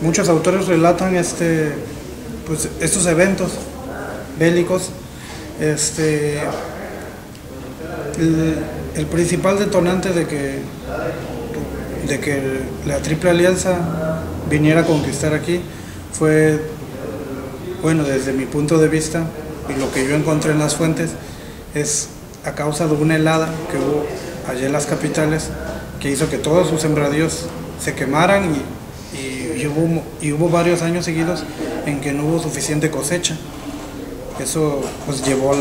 muchos autores relatan pues, estos eventos bélicos. El principal detonante de que la Triple Alianza viniera a conquistar aquí fue, bueno, desde mi punto de vista y lo que yo encontré en las fuentes, es a causa de una helada que hubo allá en las capitales, que hizo que todos sus sembradíos se quemaran y hubo varios años seguidos en que no hubo suficiente cosecha. Eso pues llevó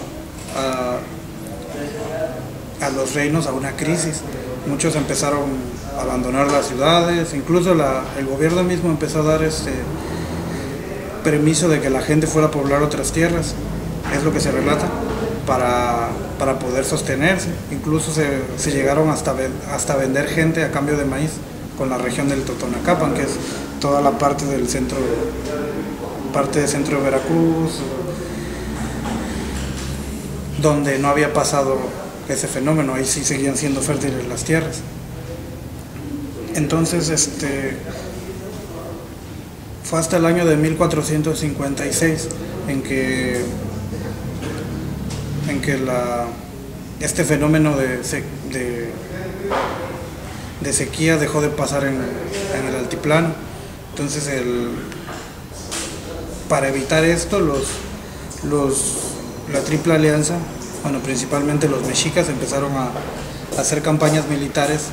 a los reinos a una crisis. Muchos empezaron a abandonar las ciudades, incluso el gobierno mismo empezó a dar permiso de que la gente fuera a poblar otras tierras, es lo que se relata, para poder sostenerse. Incluso se llegaron hasta vender gente a cambio de maíz con la región del Totonacapan, que es toda la parte del centro de Veracruz, donde no había pasado ese fenómeno. Ahí sí seguían siendo fértiles las tierras. Entonces fue hasta el año de 1456 en que este fenómeno de sequía dejó de pasar en el altiplano. Entonces para evitar esto, la Triple Alianza, bueno, principalmente los mexicas, empezaron a hacer campañas militares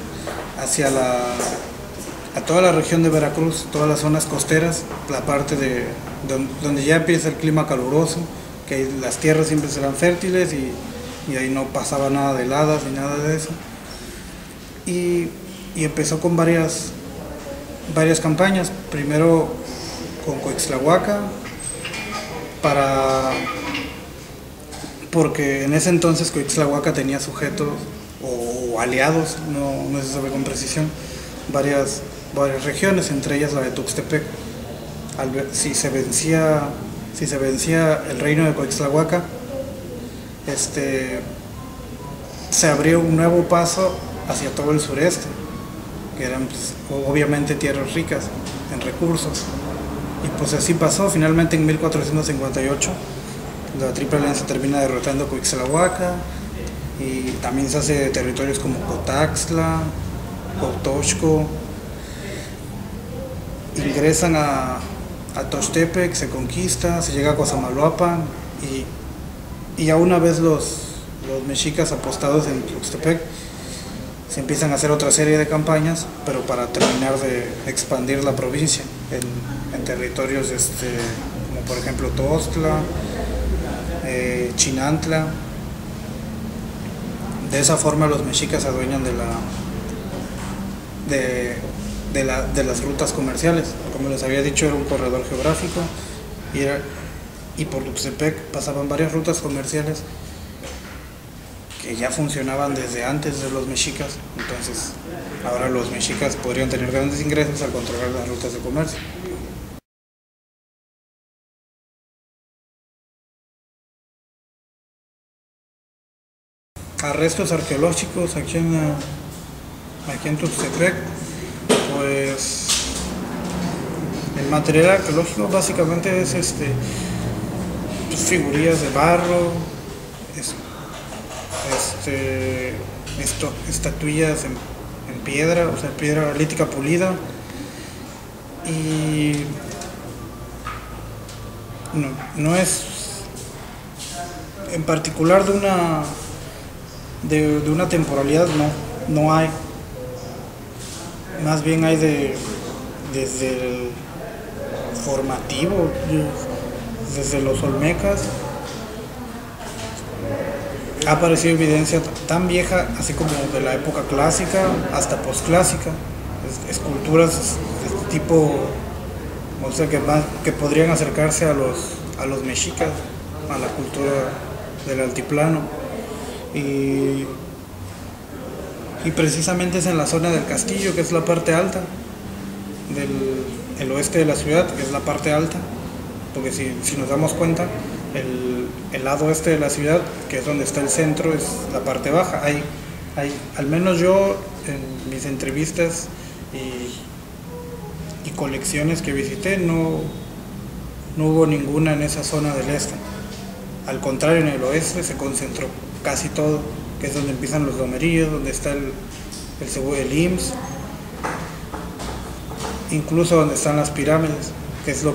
a toda la región de Veracruz, todas las zonas costeras, la parte donde ya empieza el clima caluroso, que las tierras siempre serán fértiles y ahí no pasaba nada de heladas ni nada de eso. Y empezó con varias campañas, primero con Coixtlahuaca, porque en ese entonces Coixtlahuaca tenía sujetos o aliados, no se sabe con precisión, varias regiones, entre ellas la de Tuxtepec. Si se vencía el reino de Coixtlahuaca, se abría un nuevo paso hacia todo el sureste, que eran pues, obviamente tierras ricas en recursos. Y pues así pasó. Finalmente en 1458 la Triple Alianza termina derrotando a Coixtlahuaca, y también se hace territorios como Cotaxtla, Cotoxco. Ingresan a Tuxtepec, se conquista, se llega a Cosamaloapan, y ya una vez los mexicas apostados en Tuxtepec, se empiezan a hacer otra serie de campañas, pero para terminar de expandir la provincia en territorios como por ejemplo Tostla, Chinantla. De esa forma los mexicas se adueñan de las rutas comerciales. Como les había dicho, era un corredor geográfico y por Tuxtepec pasaban varias rutas comerciales que ya funcionaban desde antes de los mexicas. Entonces ahora los mexicas podrían tener grandes ingresos al controlar las rutas de comercio. A restos arqueológicos aquí en Tuxtepec, pues el material arqueológico básicamente es pues, figurillas de barro, estatuillas en piedra, o sea, piedra lítica pulida, y no es en particular de una temporalidad, no hay. Más bien hay desde el formativo, desde los olmecas, ha aparecido evidencia tan vieja, así como de la época clásica hasta posclásica, esculturas de tipo, o sea, que podrían acercarse a los mexicas, a la cultura del altiplano. Y precisamente es en la zona del castillo, que es la parte alta del oeste de la ciudad, que es la parte alta, porque si nos damos cuenta, el lado este de la ciudad, que es donde está el centro, es la parte baja. Hay al menos yo en mis entrevistas y colecciones que visité, no hubo ninguna en esa zona del este. Al contrario, en el oeste se concentró casi todo, que es donde empiezan los lomeríos, donde está el seguro del IMSS, incluso donde están las pirámides, que es lo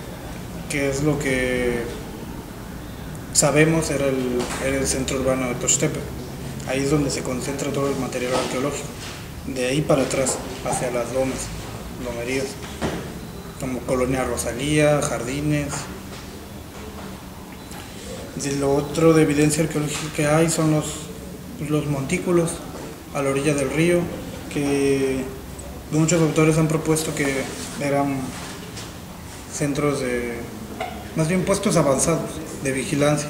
que sabemos era el centro urbano de Tuxtepec. Ahí es donde se concentra todo el material arqueológico. De ahí para atrás, hacia las lomeríos, como Colonia Rosalía, Jardines. De lo otro de evidencia arqueológica que hay son los montículos a la orilla del río, que muchos autores han propuesto que eran centros más bien puestos avanzados de vigilancia.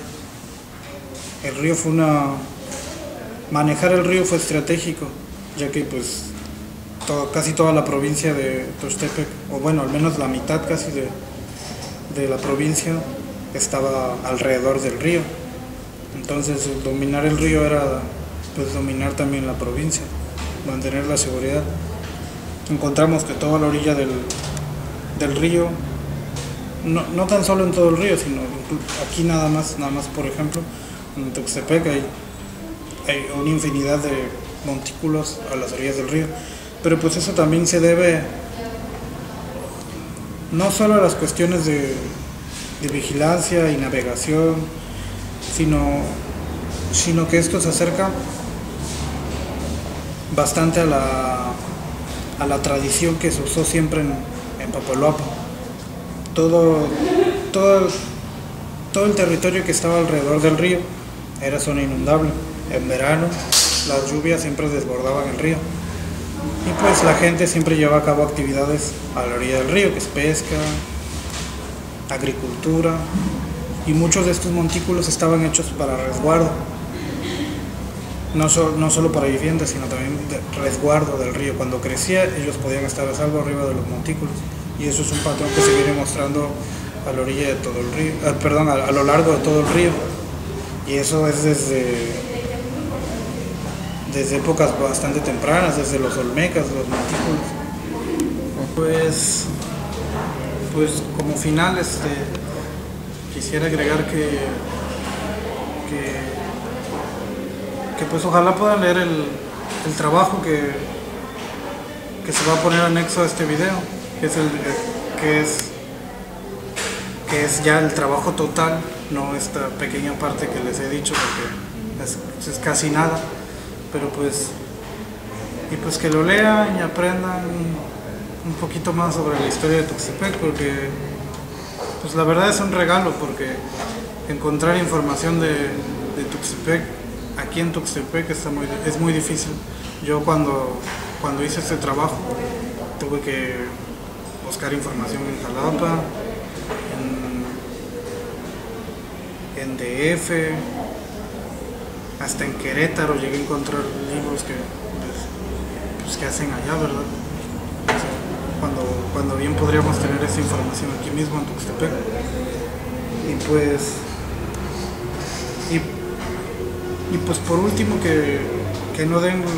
Manejar el río fue estratégico, ya que pues casi toda la provincia de Tuxtepec, o bueno, al menos la mitad casi de la provincia estaba alrededor del río. Entonces dominar el río era pues dominar también la provincia, mantener la seguridad. Encontramos que toda la orilla del río, no tan solo en todo el río, sino aquí nada más por ejemplo, en Tuxtepec hay una infinidad de montículos a las orillas del río, pero pues eso también se debe no solo a las cuestiones de vigilancia y navegación, sino que esto se acerca bastante a la tradición que se usó siempre en Papaloapan. Todo el territorio que estaba alrededor del río era zona inundable. En verano las lluvias siempre desbordaban el río y pues la gente siempre llevaba a cabo actividades a la orilla del río, que es pesca, agricultura, y muchos de estos montículos estaban hechos para resguardo, no solo para vivienda, sino también de resguardo del río. Cuando crecía ellos podían estar a salvo arriba de los montículos, y eso es un patrón que se viene mostrando a la orilla de todo el río, a lo largo de todo el río, y eso es desde épocas bastante tempranas, desde los olmecas, los montículos. Pues como final quisiera agregar que pues ojalá puedan leer el trabajo que se va a poner anexo a este video, que es ya el trabajo total, no esta pequeña parte que les he dicho, porque es casi nada, pero pues que lo lean y aprendan un poquito más sobre la historia de Tuxtepec, porque pues la verdad es un regalo, porque encontrar información de Tuxtepec aquí en Tuxtepec es muy difícil. Yo cuando hice este trabajo tuve que buscar información en Jalapa, en DF, hasta en Querétaro llegué a encontrar libros que hacen allá, ¿verdad? Cuando bien podríamos tener esa información aquí mismo en Tuxtepec. Y pues por último que no den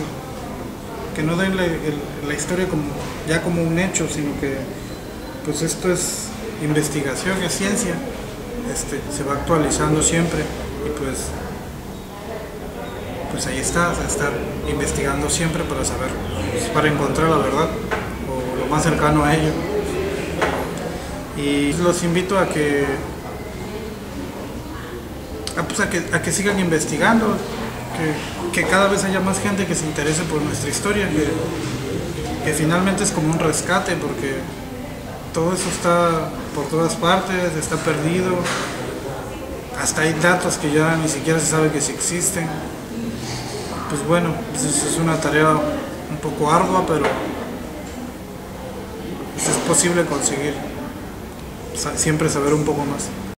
la historia como un hecho, sino que pues esto es investigación, es ciencia, se va actualizando siempre, y pues ahí está, estar investigando siempre para saber, para encontrar la verdad o lo más cercano a ello. Y los invito a que sigan investigando, que cada vez haya más gente que se interese por nuestra historia, que finalmente es como un rescate, porque todo eso está por todas partes, está perdido, hasta hay datos que ya ni siquiera se sabe que sí existen. Pues bueno, es una tarea un poco ardua, pero es posible conseguir siempre saber un poco más.